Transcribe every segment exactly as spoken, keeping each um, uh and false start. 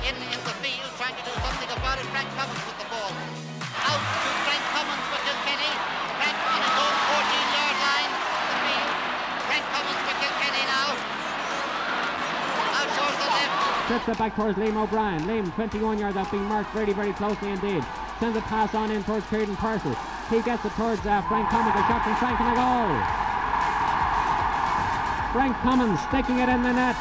in, in the field trying to do something about it. Frank Cummins with the ball. Out to Frank Cummins for Kilkenny. Frank on his own fourteen-yard line. The field. Frank Cummins for Kilkenny now. Out towards the left. Trips it back towards Liam O'Brien. Liam, twenty-one yards out, being marked very, very closely indeed. Sends a pass on in towards Kieran Purcell. He gets it towards uh, Frank Cummins. A shot from Frank and a goal. Frank Cummins sticking it in the net.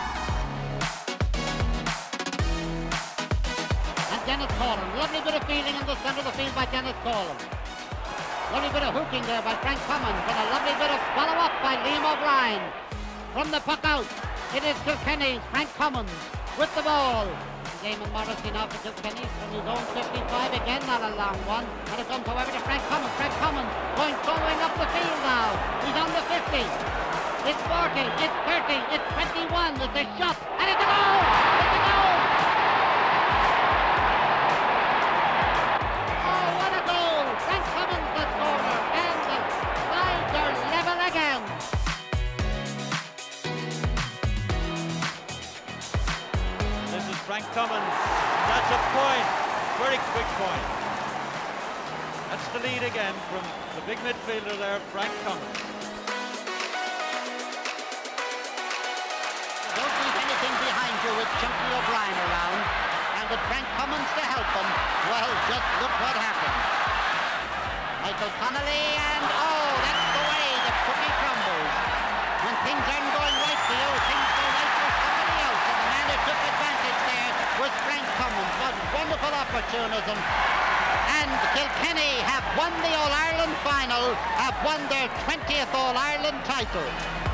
And Dennis Collin. Lovely bit of feeling in the centre of the field by Dennis Collin. Lovely bit of hooking there by Frank Cummins. And a lovely bit of follow-up by Liam O'Brien. From the puck out, it is Kilkenny. Frank Cummins with the ball. Damon Morrissey now for Kilkenny from his own fifty-five. Again, not a long one. And it comes, however, to Frank Cummins. Frank Cummins going throwing up the field now. He's on the fifty. It's forty. It's thirty. It's twenty-one. It's a shot. And it's a goal! It's a goal! Oh, what a goal! Frank Cummins, the scorer. And the sides are level again. Frank Cummins, that's a point, very quick point. That's the lead again from the big midfielder there, Frank Cummins. Don't leave anything behind you with Chunky O'Brien around, and with Frank Cummins to help them. Well, just look what happened. Michael Connolly, and oh, that's the way the cookie crumbles. When things aren't going right for you, things go right for somebody else, and the man who took advantage there was Frank Cummins. What wonderful opportunism. And Kilkenny have won the All-Ireland final, have won their twentieth All-Ireland title.